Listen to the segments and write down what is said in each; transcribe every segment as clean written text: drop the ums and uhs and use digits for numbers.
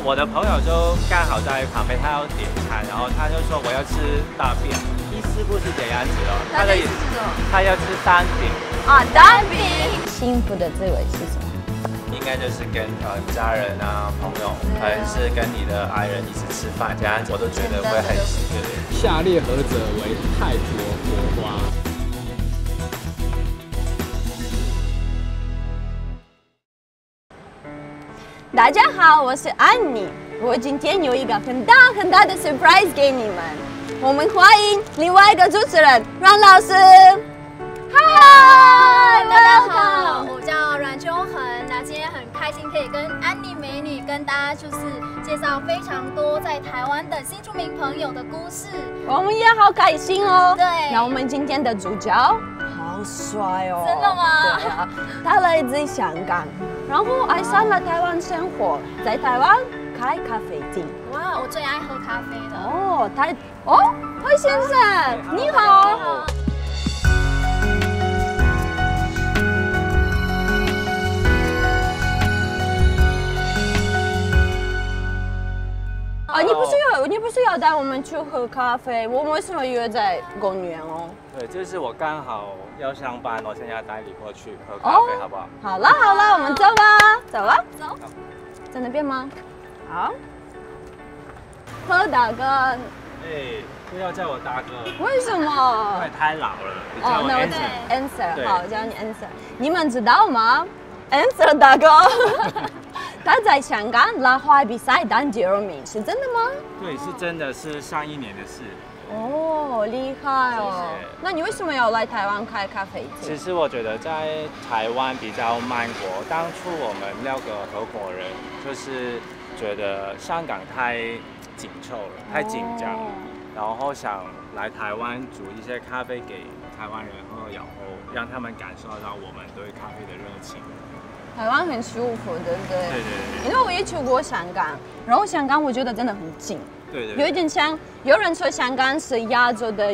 我的朋友就刚好在旁边，他要点餐，然后他就说我要吃大便，意思不是这样子哦，他的意思是他要吃单饼啊，单饼。幸福的滋味是什么？ 应该就是跟家人啊、朋友，可能是跟你的爱人一起吃饭，这样子我都觉得会很幸福。 下列何者为泰国国花？ 大家好，我是安妮。我今天有一个很大的 surprise 给你们。我们欢迎另外一个主持人阮老师。嗨， 大家好，我叫阮秋恒。那今天很开心可以跟安妮美女跟大家就是介绍非常多在台湾的新住民朋友的故事。 我们也好开心哦。 对， 那我们今天的主角好帅哦。 真的吗？ 对啊，他来自香港，然后爱上了台湾生活，在台湾开咖啡厅。 哇，我最爱喝咖啡的。 哦，辉先生，你好。你不是要带我们去喝咖啡？我们为什么约在公园哦？ 对，就是我刚好要上班，我现在要带你过去喝咖啡，好不好？ 好了，我们走吧，走吧， 走。 在那边吗？好。何大哥。 哎，不要叫我大哥。 为什么？ 因为太老了，你叫我 Answer。好，我叫你 Answer。你们知道吗 ？Answer 大哥。他在香港拉花比赛当第2名，是真的吗？ 对，是真的，是上1年的事。 哦，厉害哦！那你为什么要来台湾开咖啡厅？ 其实我觉得在台湾比较慢活。当初我们6个合伙人就是觉得香港太紧凑了，太紧张了，然后想来台湾煮一些咖啡给台湾人喝，然后让他们感受到我们对咖啡的热情。 台湾很舒服，对不对？ 对。 因为我也去过香港，然后香港我觉得真的很近。 对。 有一点像，有人说香港是亚洲的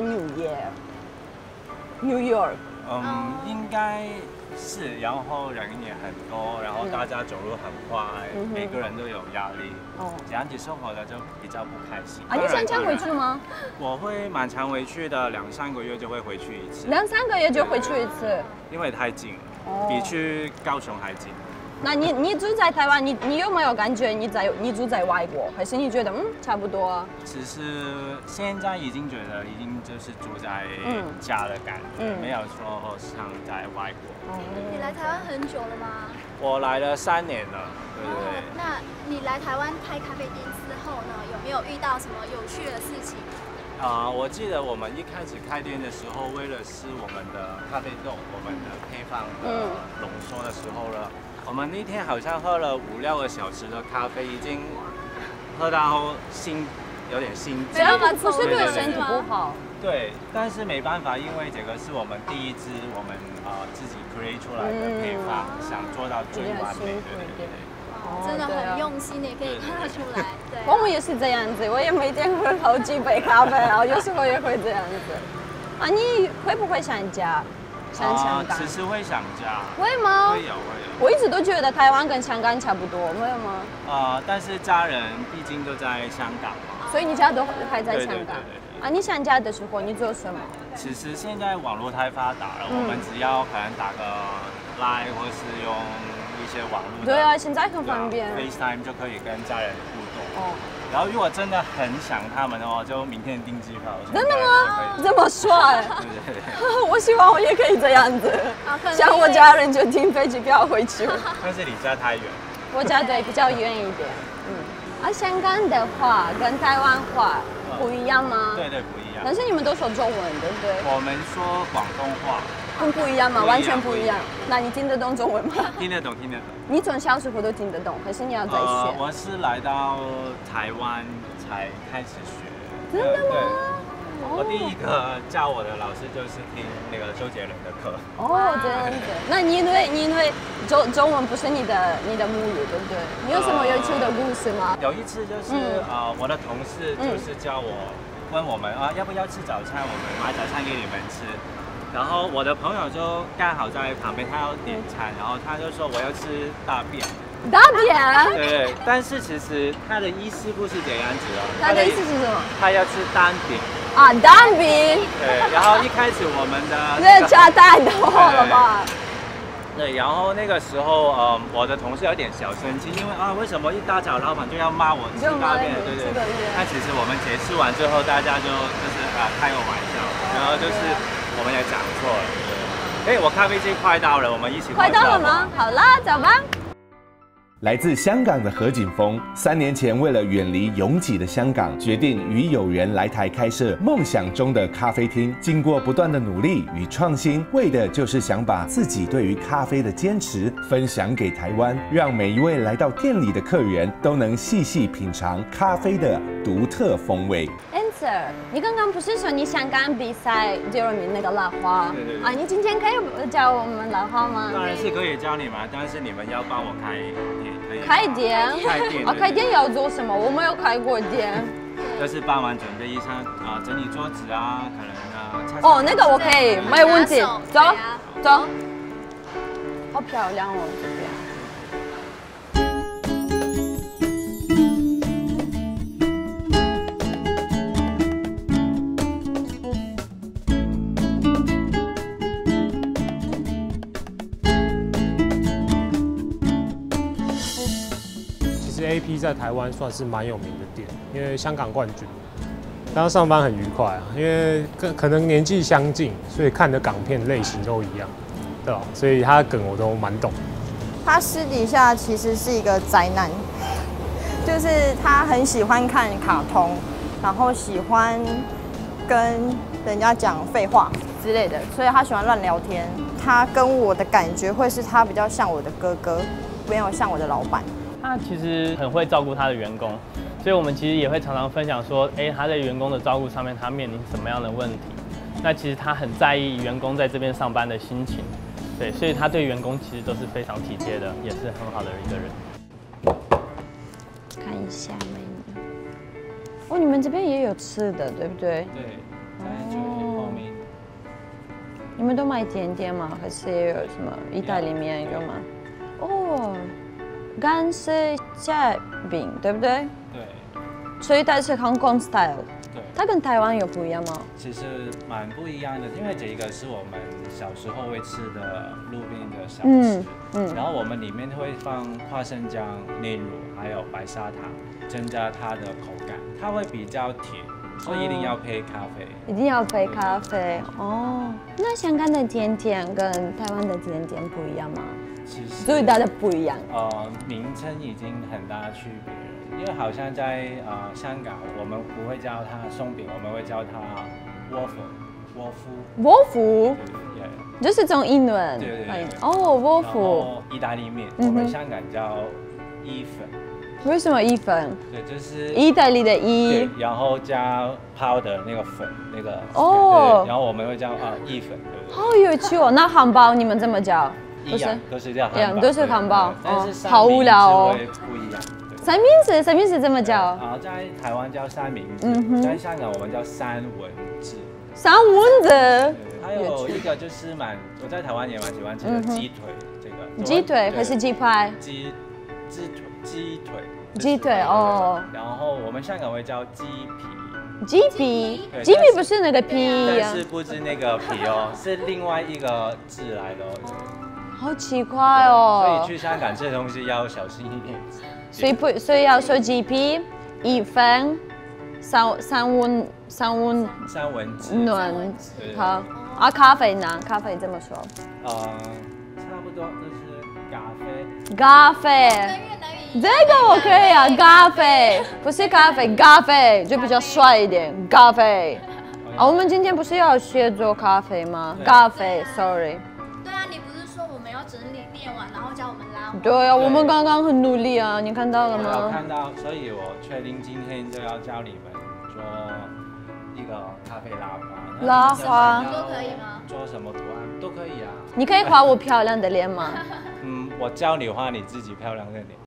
New York。 应该是，然后人也很多，然后大家走路很快，每个人都有压力。这样子生活的就比较不开心。 啊，你常常回去吗？ 我会蛮常回去的，2、3个月就会回去一次。 2、3个月就回去一次？ 因为太近了。比去高雄还近。 那你住在台湾，你有没有感觉你住在外国，还是你觉得差不多啊？ 其实现在已经觉得已经就是住在家的感觉，没有说像在外国。 你来台湾很久了吗？ 我来了3年了，对。 那你来台湾开咖啡店之后呢，有没有遇到什么有趣的事情？ 我记得我们一开始开店的时候，为了试我们的咖啡豆、我们的配方的浓缩的时候呢，我们那天好像喝了5、6个小时的咖啡，已经喝到有点心悸。 这样不是对身体不好。 对，但是没办法，因为这个是我们第一支我们自己 create 出来的配方，想做到最完美的。 真的很用心，也可以看得出来。对， 我们也是这样子，我也每天喝好几杯咖啡，然后有时候也会这样子。啊，你会不会想家？想香港？ 其实会想家。 会吗？ 会有。 我一直都觉得台湾跟香港差不多，会吗？ 但是家人毕竟都在香港嘛。 所以你家都还在香港？ 对。 啊，你想家的时候你做什么？ 其实现在网络太发达了，我们只要可能打个 Line 或是用一些网络。 对啊，现在很方便。 FaceTime 就可以跟家人互动。然后如果真的很想他们的话，就明天订机票。 真的吗？这么帅？ 对。 我希望我也可以这样子。像我家人就订飞机票回去。 但是你家太远。 我家对比较远一点。香港的话跟台湾话不一样吗？ 对，不一样。 但是你们都说中文，对不对？ 我们说广东话。 不一样吗？完全不一样。那你听得懂中文吗？ 听得懂。 你从小时候都听得懂，还是你要再学？ 我是来到台湾才开始学。 真的吗？ 我第一个教我的老师就是听那个周杰伦的课。 这样子。那你因为中文不是你的母语，对不对？你有什么有趣的故事吗？ 有一次就是我的同事就是叫我问我们要不要吃早餐，我们买早餐给你们吃。然后我的朋友就刚好在旁边，他要点餐，然后他就说我要吃大便， 大便。 对，但是其实它的意思不是这样子哦。 它的意思是什么？ 它要吃蛋饼。 啊，蛋饼。 对，然后一开始我们的这加太多了吧？ 对，然后那个时候，我的同事有点小生气，因为为什么一大早老板就要骂我吃大便？对对。但其实我们解释完之后，大家就是开个玩笑，然后就是我们也讲错了。对，我咖啡机快到了，我们一起快到了吗？好啦，走吧。 来自香港的何锦峰，3年前为了远离拥挤的香港，决定与友人来台开设梦想中的咖啡厅。经过不断的努力与创新，为的就是想把自己对于咖啡的坚持分享给台湾，让每一位来到店里的客人都能细细品尝咖啡的独特风味。 Answer， 你刚刚不是说你香港比赛第2名那个拉花？ 对。 啊，你今天可以教我们拉花吗？ 当然是可以教你们，但是你们要帮我开店。 开店？开店要做什么？我没有开过店。 就是帮忙准备一下整理桌子可能哦，那个我可以，没有问题。走，走。好漂亮哦，这边。 AP 在台湾算是蛮有名的店，因为香港冠军。刚刚上班很愉快啊，因为可能年纪相近，所以看的港片类型都一样，对吧？所以他的梗我都蛮懂。 他私底下其实是一个宅男，就是他很喜欢看卡通，然后喜欢跟人家讲废话之类的，所以他喜欢乱聊天。他跟我的感觉会是他比较像我的哥哥，没有像我的老板。 他其实很会照顾他的员工，所以我们其实也会常常分享说，他在员工的照顾上面他面临什么样的问题。那其实他很在意员工在这边上班的心情，对，所以他对员工其实都是非常体贴的，也是很好的一个人。 看一下美女。哦，你们这边也有吃的，对不对？ 对，在后面。 你们都卖甜点吗？还是有什么意大利面有吗？哦。干丝夹饼，对不对？ 对。 所以它是香港 style。 对。 它跟台湾有不一样吗？ 其实蛮不一样的，因为这个是我们小时候会吃的路边的小吃。然后我们里面会放花生酱、炼乳，还有白砂糖，增加它的口感。它会比较甜，所以一定要配咖啡。 一定要配咖啡哦。那香港的甜点跟台湾的甜点不一样吗？ 其实最大的不一样， 名称已经很大区别了，因为好像在香港，我们不会叫它松饼，我们会叫它窝夫。 窝夫， 对， 就是这种英文。 对。 哦，窝夫。 然后意大利面，我们香港叫意粉。 为什么意粉？ 对，就是意大利的意。 对，然后加泡的那个粉，那个。 哦。 然后我们会叫意粉，对不对？ 好有趣哦！那汉堡你们怎么叫？ 一样，都是叫汉堡， 一样都是汉堡， 但是好无聊哦。 不一样。 三明治怎么叫？ 在台湾叫三明治，在香港我们叫三文治。 三文治。 还有一个就是我在台湾也蛮喜欢吃的鸡腿，这个。 鸡腿还是鸡排？ 鸡腿。 鸡腿哦。 然后我们香港会叫鸡皮。 鸡皮不是那个皮， 但是不是那个皮哦，是另外一个字来的哦。 好奇怪哦！ 所以去香港吃东西要小心一点。 所以要说鸡皮、意粉、三文治。好啊，咖啡呢？咖啡怎么说？ 差不多就是咖啡。这个我可以啊，咖啡不是咖啡，咖啡就比较帅一点，咖啡。我们今天不是要学做咖啡吗？咖啡 ，sorry。 对啊，你不是说我们要整理练完，然后教我们拉花？ 对啊，我们刚刚很努力啊，你看到了吗？ 我看到，所以我确定今天就要教你们做一个咖啡拉花。 拉花都可以吗？ 做什么图案都可以啊。 你可以画我漂亮的脸吗？ 我教你画你自己漂亮的脸。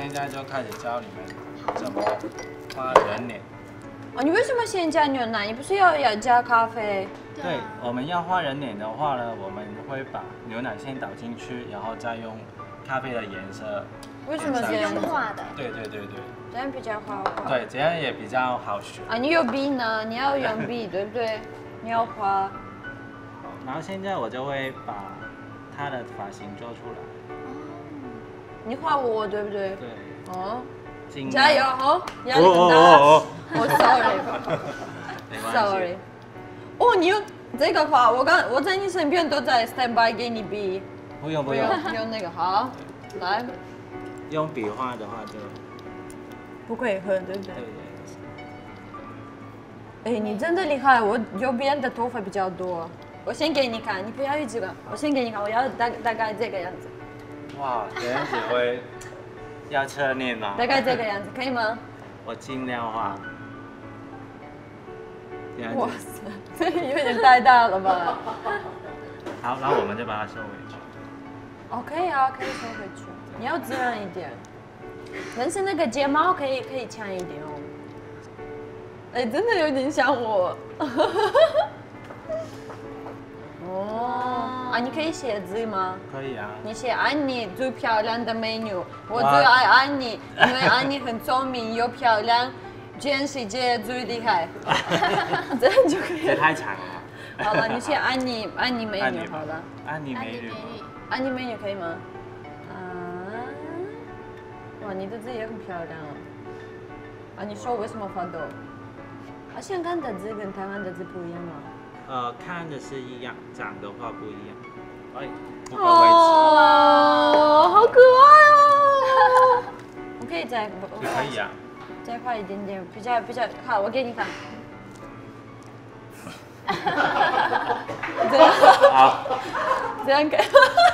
现在就开始教你们怎么画人脸。 哦，你为什么先加牛奶？你不是要加咖啡？ 对，我们要画人脸的话呢，我们会把牛奶先倒进去，然后再用咖啡的颜色。 为什么这样画的？ 对。 这样比较好画。 对，这样也比较好学。 啊，你有笔呢，你要用笔，对不对？你要画。 然后现在我就会把他的发型做出来。 你画我，对不对？ 对。 哦。 尽量加油哦！压力很大。哦，sorry。哦，你用这个画，我在你身边都在 stand by 给你笔。 不用， 用那个好，来。 用笔画的话就不可以喝，对不对？哎，你真的厉害，我右边的头发比较多。我先给你看，你不要一直看，我先给你看，我要大概这个样子。 哇，这样子会要侧面吗？ 大概这个样子，可以吗？ 我尽量画。 哇塞，这有点太大了吧？ 好，然后我们就把它收回去。 哦，可以啊，可以收回去。你要自然一点，但是那个睫毛可以强一点哦。哎，真的有点像我。哦，啊，你可以写字吗？ 可以啊。 你写安妮最漂亮的美女，我最爱安妮，因为安妮很聪明又漂亮，全世界最厉害。这样就可以。 这太长了。 好了，你写安妮美女好了。 安妮美女。 安妮美女可以吗？啊，哇，你的字也很漂亮哦。啊，你说为什么发抖？啊，香港的字跟台湾的字不一样吗？ 看的是一样，长的话不一样。哎，不够哦，好可爱哦！我可以再， 可以啊， 再画一点点，比较好，我给你看。这样好， 这样可以。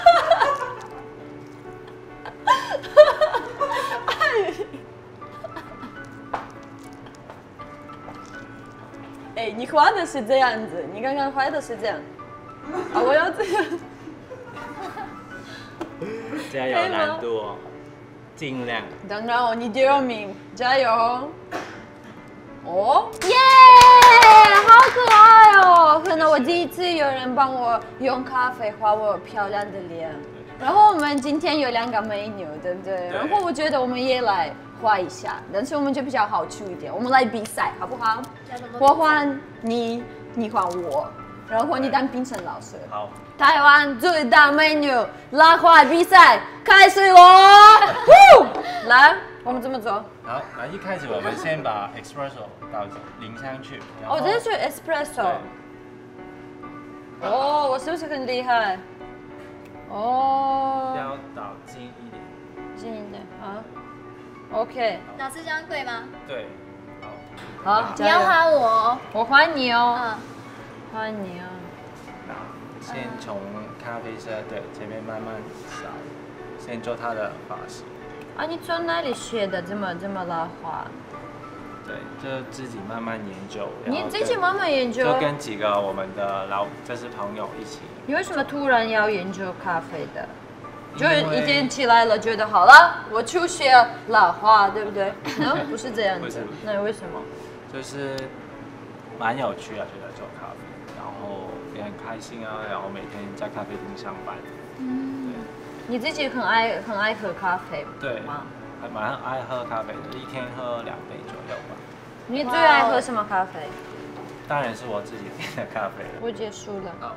哎，你画的是这样子，你刚刚画的是这样，啊，我要这样。 这样有难度哦，尽量。 当然哦，你第2名，加油！哦，耶，好可爱哦！可能我第一次有人帮我用咖啡画我漂亮的脸。然后我们今天有2个美女，对不对？然后我觉得我们也来画一下，但是我们就比较好出一点，我们来比赛好不好？我画你，你画我，然后你当评审老师。 好。 台湾最大美女拉画比赛开始喽！来，我们怎么做？ 好，那一开始我们先把 espresso 淋上去。 哦，这是 espresso。哦，我是不是很厉害？哦。 要倒近一点。 近一点，好。OK。 老师这样对吗？ 对。 好。 你要画我， 我画你哦。画你哦。 先从咖啡色对前面慢慢扫，先做它的发型。 啊，你从哪里学的这么拉花？ 对，就自己慢慢研究。 你自己慢慢研究？ 就跟几个我们的就是朋友一起。 你为什么突然要研究咖啡的？就是一天起来了，觉得好了，我去学拉花，对不对？不是这样子。那为什么？ 就是蛮有趣的，觉得做咖啡，然后也很开心啊，然后每天在咖啡厅上班。对。 你自己很爱喝咖啡吗？ 对，还蛮爱喝咖啡的，一天喝2杯左右吧。 你最爱喝什么咖啡？ 当然是我自己编的咖啡了。 我结束了。 好。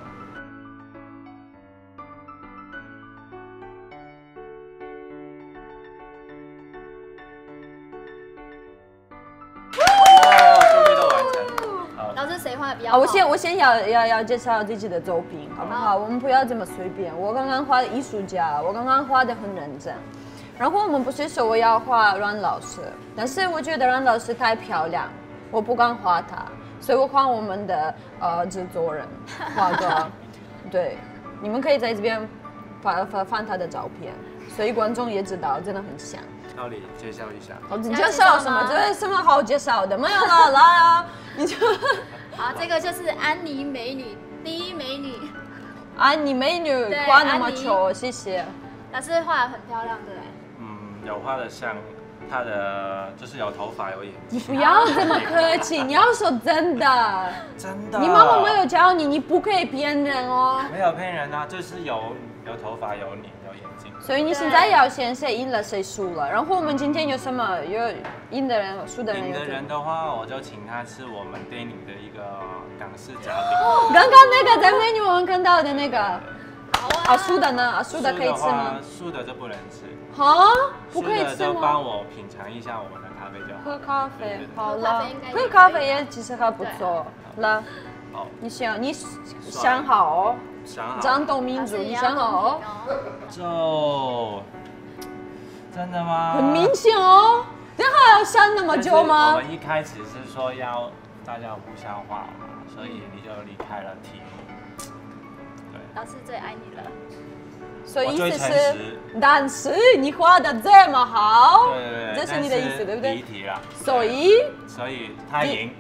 谁画的比较好？ 我先要介绍自己的作品，好不好？我们不要这么随便。我刚刚画的艺术家，我刚刚画的很认真。然后我们不是说我要画阮老师，但是我觉得阮老师太漂亮，我不敢画她，所以我画我们的制作人画的。对，你们可以在这边放他的照片，所以观众也知道真的很像。 到底介绍一下？ 你介绍什么？这是什么好介绍的？没有了，来啊！你就好，这个就是安妮美女，第一美女。 安妮美女，画那么丑，谢谢。 但是画得很漂亮，对。 有画的像他的，就是有头发有眼睛。 你不要这么客气，你要说真的。 真的。 你妈妈没有教你，你不可以骗人哦。 没有骗人啊，就是有头发、有脸、有眼睛。 所以你现在要先谁赢了谁输了，然后我们今天有什么有赢的人、输的人？ 赢的人的话，我就请他吃我们电影的一个港式夹饼。 刚刚那个在美女我们看到的那个，啊，输的呢？啊，输的可以吃吗？ 输的就不能吃。 啊，不可以吃吗？ 输的就帮我品尝一下我们的咖啡就好。 喝咖啡，好了，喝咖啡也其实还不错。来，你想好哦。 想好。 张东民主，你想好哦。真的吗？ 很明显哦。这还要想那么久吗？ 我们一开始是说要大家互相画嘛，所以你就离开了题目。对。 老师最爱你了。 所以意思是，但是你画的这么好， 对， 这是你的意思对不对？ 离题了。 所以他赢。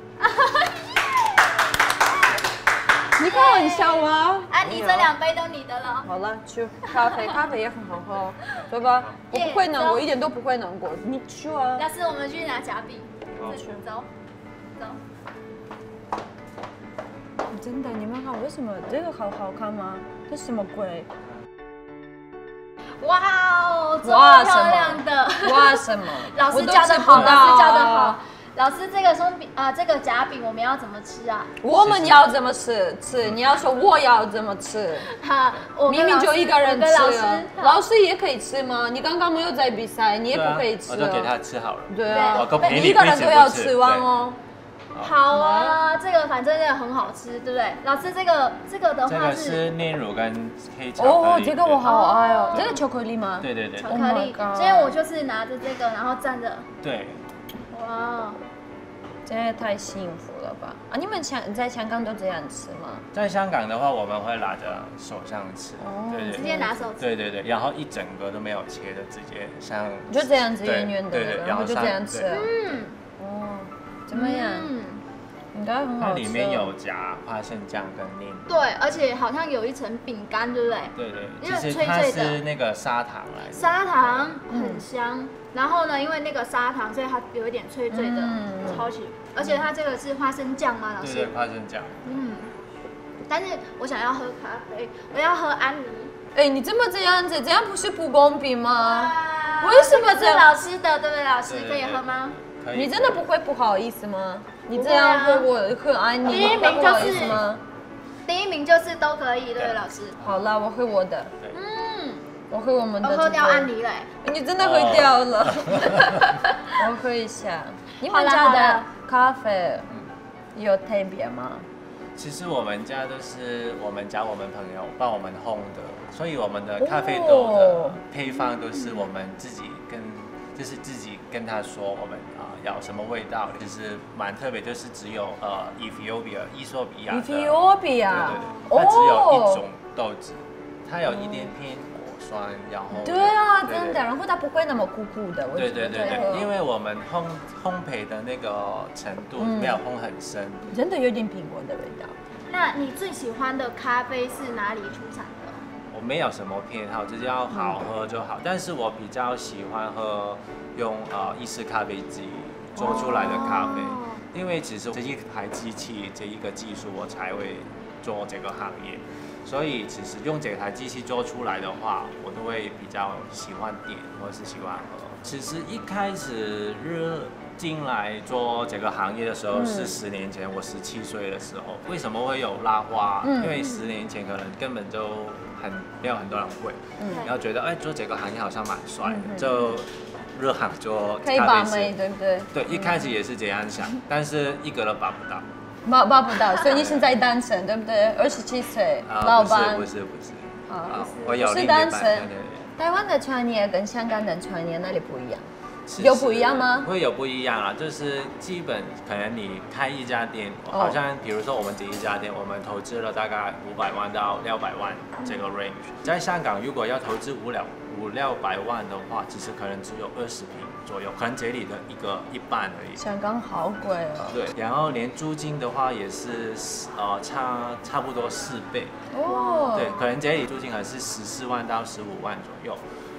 你开玩笑吗？ 安妮这2杯都你的了。 好了，去咖啡也很好喝，对吧？我不会难过，一点都不会难过。你去啊。 老师，我们去拿夹饼。走。 真的，你们看，为什么这个好好看吗？这什么鬼？ 哇哦，这么漂亮的！ 哇什么？ 老师教的好，老师教的好。老师，这个松饼啊，这个夹饼我们要怎么吃啊？ 我们要怎么吃？你要说我要怎么吃？ 哈， 明明就一个人吃，老师也可以吃吗？你刚刚没有在比赛，你也不可以吃。 我就给他吃好了。 对啊，你一个人都要吃完哦。 好啊，这个反正真的很好吃，对不对？老师，这个的话这个是炼乳跟黑巧克力。 这个我好爱哦。这个巧克力吗？ 对。 巧克力。今天我就是拿着这个，然后蘸着。 对。 哇， 这也太幸福了吧！啊，你们在香港都这样吃吗？ 在香港的话，我们会拿着手上吃，对， 直接拿手吃。 对，然后一整个都没有切的，直接像就这样子圆圆的， 对， 然后就这样吃。怎么样？应该很好吃。 它里面有夹花生酱跟炼乳。 对，而且好像有一层饼干，对不对？ 对，其实它是那个砂糖来的。砂糖很香，然后呢，因为那个砂糖，所以它有一点脆脆的，超级。而且它这个是花生酱吗，老师？ 对，花生酱。 但是我想要喝咖啡，我要喝安妮。 哎，你这么这样子，这样不是不公平吗？为什么这是老师的，对不对？老师可以喝吗？ 你真的不会不好意思吗？你这样喝安妮， 第一名就是吗？第一名就是都可以，对，老师。 好了，我喝我的。我喝我们的。 我喝掉安妮了。 你真的喝掉了。我喝一下。你们家的咖啡有特别吗？ 其实我们家都是我们朋友帮我们烘的，所以我们的咖啡豆的配方都是我们自己跟他说我们要什么味道，就是蛮特别，就是只有伊索比亚，对，它只有一种豆子，它有一点偏果酸，然后对啊，真的，然后它不会那么苦苦的， 对，因为我们烘焙的那个程度没有烘很深， 真的有点苹果的味道。 那你最喜欢的咖啡是哪里出产的？ 我没有什么偏好，只要好喝就好。但是我比较喜欢喝用意式咖啡机做出来的咖啡，因为只是这一台机器这一个技术我才会做这个行业，所以其实用这台机器做出来的话，我都会比较喜欢点或是喜欢喝。其实一开始进来做这个行业的时候是10年前，我17岁的时候。为什么会有拉花？因为10年前可能根本就没有很多人会，然后觉得做这个行业好像蛮帅的，就入行做可以把妹，对不对？ 对，一开始也是这样想，但是一个都把不到。 把不到，所以你现在单身，对不对27岁，老板？ 不是。 我有另一半。台湾的创业跟香港的创业哪里不一样？有不一样吗？ 会有不一样啊，就是基本可能你开一家店，好像比如说我们这一家店，我们投资了大概500万到600万这个 range。在香港，如果要投资500-600万的话，其实可能只有20平左右，可能这里的一半而已。 香港好贵哦。 对，然后连租金的话也是差不多4倍。 哦。 对，可能这里租金可能是14万到15万左右。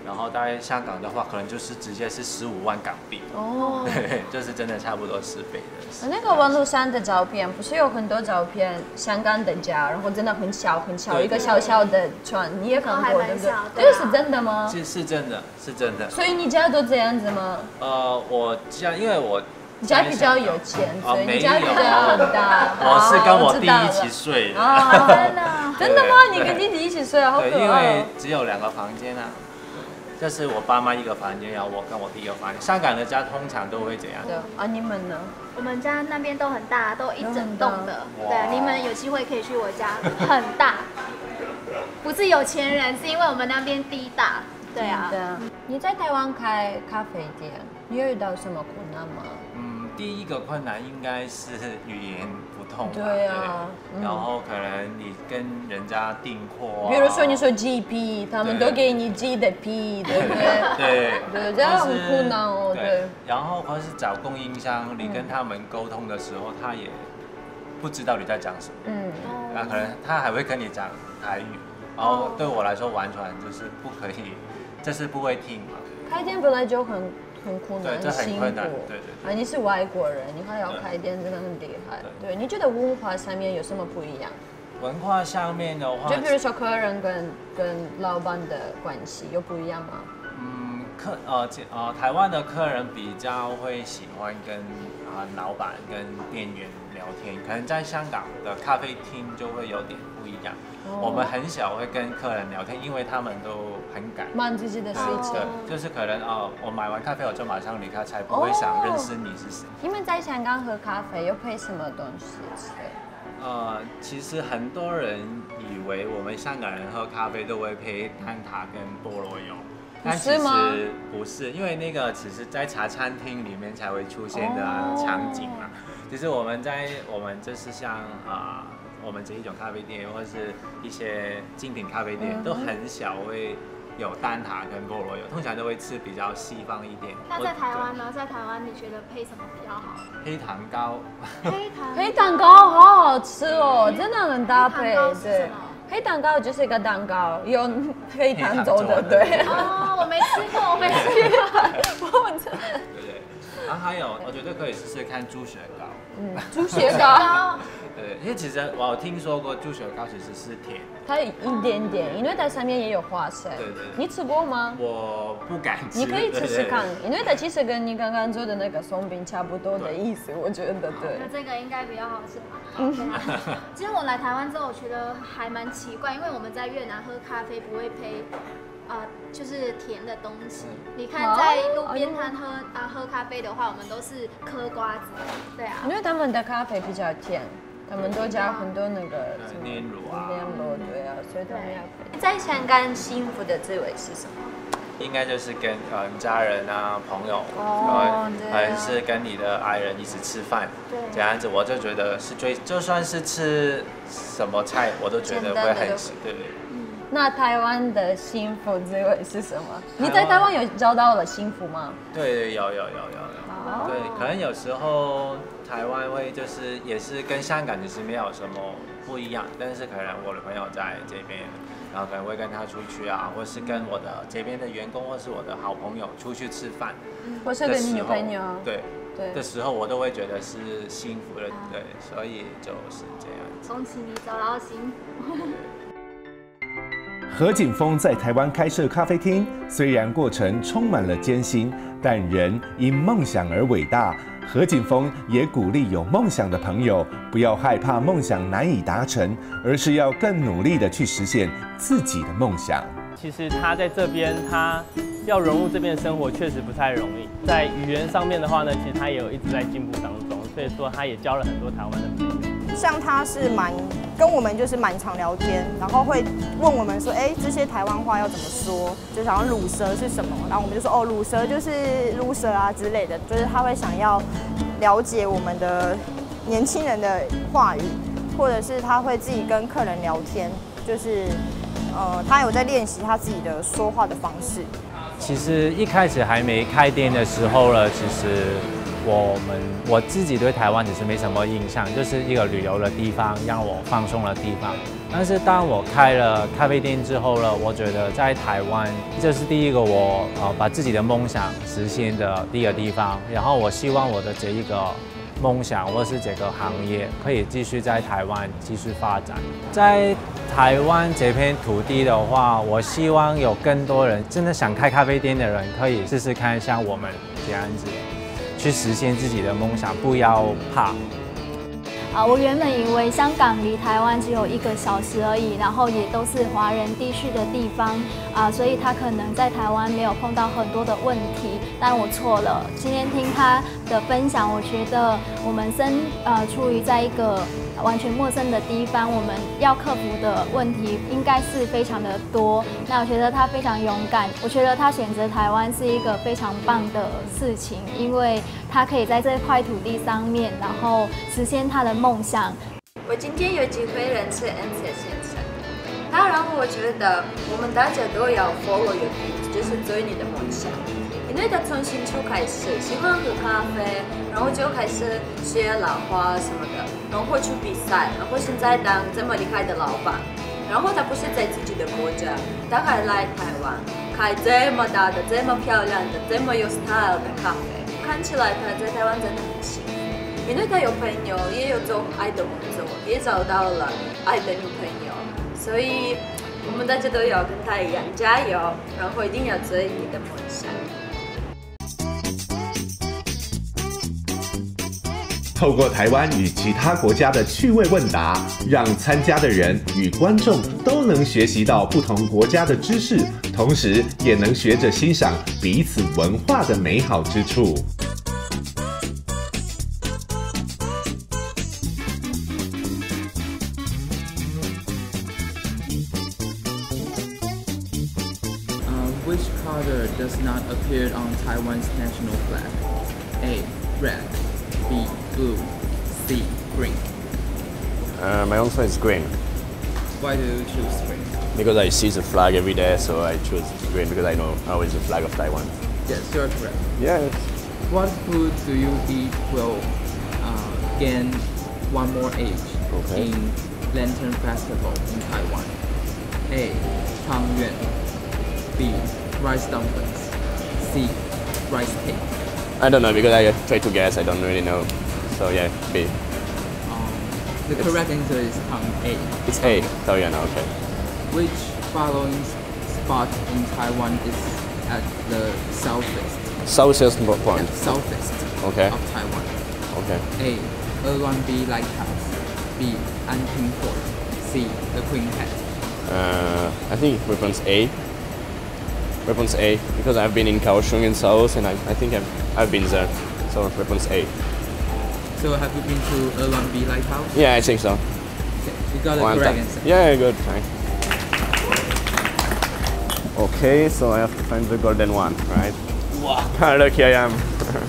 然后在香港的话，可能就是直接是15万港币。 哦， 对，就是真的差不多10倍的。 那个网络上的照片，不是有很多照片，香港的家，然后真的很小很小，一个小小的船，你也看过对不对？这个是真的吗？ 是真的，是真的。 所以你家都这样子吗？ 我家因为我家比较有钱，所以你家比较很大。 我是跟我弟一起睡的。 真的吗？你跟弟弟一起睡啊？好可爱。 因为只有2个房间啊。这是我爸妈一个房间，然后我跟我弟一个房间。香港的家通常都会这样。 啊，你们呢？ 我们家那边都很大，都一整栋的。对，你们有机会可以去我家，很大。不是有钱人，是因为我们那边地大。对啊。 你在台湾开咖啡店，你有遇到什么困难吗？ 第一个困难应该是语言不通吧。 对啊。 然后可能你跟人家订货， 比如说你说 GP， 他们都给你 G 的 P， 对不对？对，这样很苦恼哦。对。 然后或是找供应商，你跟他们沟通的时候，他也不知道你在讲什么。那可能他还会跟你讲台语，然后对我来说完全就是不可以，就是不会听嘛。 开店本来就很苦难， 很辛苦。 对。你是外国人，你还要开店，真的很厉害。对，你觉得文化上面有什么不一样？ 文化上面的话， 就比如说客人跟老板的关系有不一样吗？ 台湾的客人比较会喜欢跟老板跟店员聊天，可能在香港的咖啡厅就会有点不一样。我们很少会跟客人聊天，因为他们都很赶， 忙自己的事情。 就是可能我买完咖啡我就马上离开，才不会想认识你是谁。 你们在香港喝咖啡有配什么东西吃？ 其实很多人以为我们香港人喝咖啡都会配蛋挞跟菠萝油，但其实不是，因为那个只是在茶餐厅里面才会出现的场景嘛。其实我们就是像我们这一种咖啡店或者是一些精品咖啡店都很少会有蛋挞跟菠萝油，通常都会吃比较西方一点。 那在台湾呢？在台湾你觉得配什么比较好？ 黑糖糕。 黑糖糕好好吃哦，真的很搭配。对，黑蛋糕就是一个蛋糕，用黑糖做的。对。 我没吃过， 对。然后还有，我觉得可以试试看猪血糕。 猪血糕。 对，因为其实我有听说过猪血糕其实是甜的， 它有一点点，因为它上面也有花生。 对。 你吃过吗？ 我不敢吃。 你可以吃吃看，因为它其实跟你刚刚做的那个松饼差不多的意思，我觉得对。 那这个应该比较好吃吧？其实我来台湾之后，我觉得还蛮奇怪，因为我们在越南喝咖啡不会配。就是甜的东西。你看，在路边摊喝咖啡的话，我们都是嗑瓜子，对啊。 因为他们的咖啡比较甜，他们都加很多那个炼乳对啊，所以他们要配。在香港幸福的滋味是什么？ 应该就是跟家人朋友，还是跟你的爱人一起吃饭，这样子我就觉得是就算是吃什么菜，我都觉得会很喜对。 那台湾的幸福滋味是什么？你在台湾有找到了幸福吗？ 对，有。对，可能有时候台湾会就是也是跟香港其实没有什么不一样，但是可能我的朋友在这边，然后可能会跟他出去或是跟我的这边的员工或是我的好朋友出去吃饭， 或是跟你女朋友， 对的时候，我都会觉得是幸福的，对，所以就是这样子。 恭喜你找到幸福。 何景峰在台湾开设咖啡厅，虽然过程充满了艰辛，但人因梦想而伟大。何景峰也鼓励有梦想的朋友，不要害怕梦想难以达成，而是要更努力的去实现自己的梦想。 其实他在这边，他要融入这边的生活确实不太容易。在语言上面的话呢，其实他也有一直在进步当中，所以说他也交了很多台湾的朋友。 像他是跟我们就是蛮常聊天，然后会问我们说，这些台湾话要怎么说？就想要乳蛇是什么？然后我们就说乳蛇就是loser啊之类的，就是他会想要了解我们的年轻人的话语，或者是他会自己跟客人聊天，就是他有在练习他自己的说话的方式。 其实一开始还没开店的时候了，其实我自己对台湾只是没什么印象，就是一个旅游的地方，让我放松的地方。但是当我开了咖啡店之后呢，我觉得在台湾这是第一个我把自己的梦想实现的第一个地方。然后我希望我的这一个梦想或是这个行业可以继续在台湾继续发展。在台湾这片土地的话，我希望有更多人真的想开咖啡店的人可以试试看，像我们这样子去实现自己的梦想，不要怕。 我原本以为香港离台湾只有1个小时而已，然后也都是华人地区的地方所以他可能在台湾没有碰到很多的问题，但我错了。今天听他的分享，我觉得我们处于在一个完全陌生的地方，我们要克服的问题应该是非常的多。那我觉得他非常勇敢，我觉得他选择台湾是一个非常棒的事情，因为他可以在这块土地上面，然后实现他的梦想。 我今天有机会认识 NC 先生，他让我觉得我们大家都要 follow your dreams， 就是追你的梦想。因为他从新初开始喜欢喝咖啡，然后就开始学老花什么的，然后去比赛，然后现在当这么厉害的老板。然后他不是在自己的国家，他还来台湾开这么大的、这么漂亮的、这么有 style 的咖啡。看起来他在台湾真的很幸福，因为他有朋友，也有做爱的工作，也找到了爱的女朋友，所以我们大家都要跟他一样加油，然后一定要追你的梦想。 透过台湾与其他国家的趣味问答，让参加的人与观众都能学习到不同国家的知识，同时也能学着欣赏彼此文化的美好之处。 Which color does not appear on Taiwan's national flag? A. Red. B. Blue. C. Green. My answer is green. Why do you choose green? Because I see the flag every day, so I choose green because I know how is the flag of Taiwan. Yes, you're correct. Yes. What food do you eat will gain one more age in Lantern Festival in Taiwan? A. Tang Yuan. B. Rice dumplings. C. Rice cake. I don't know because I try to guess. I don't really know. So yeah, B. The correct answer is A. It's A. Tang Yuan. Okay. Which following spot in Taiwan is at the southeast? Southeast point. Yeah, southeast. Okay. Of Taiwan. Okay. A. Erluan-B Lighthouse. B. Anping Fort. C. The Queen Hat. I think weapons A. Weapons A, because I've been in Kaohsiung in South, and I think I've been there. So weapons A. So have you been to Erluan-B Lighthouse? Yeah, I think so. Okay, you got the correct answer. Yeah, good. Thanks. Okay, so I have to find the golden one, right? Wow. How lucky I am.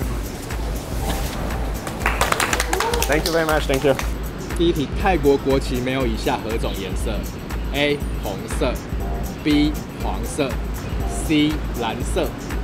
Thank you very much. Thank you. 第一题，泰国国旗没有以下何种颜色 ？A. 红色 B. 黄色 C. 蓝色。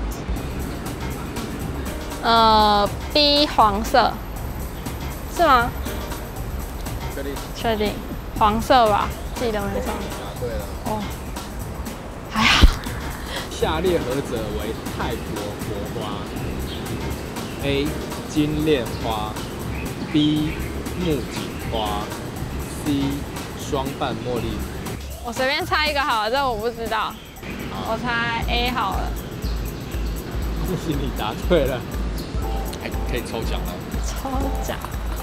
B 黄色，是吗？ 确定？ 确定，黄色吧，记得没错。 答对了。 哦，还好。 下列何者为泰国国花 ？A. 金链花 B. 木槿花 C. 双瓣茉莉。 我随便猜一个好了，这我不知道。我猜 A 好了。 恭喜你答对了，还可以抽奖了。 抽奖。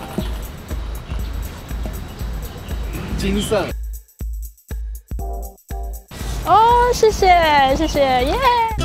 金色。 哦，谢谢谢谢，耶！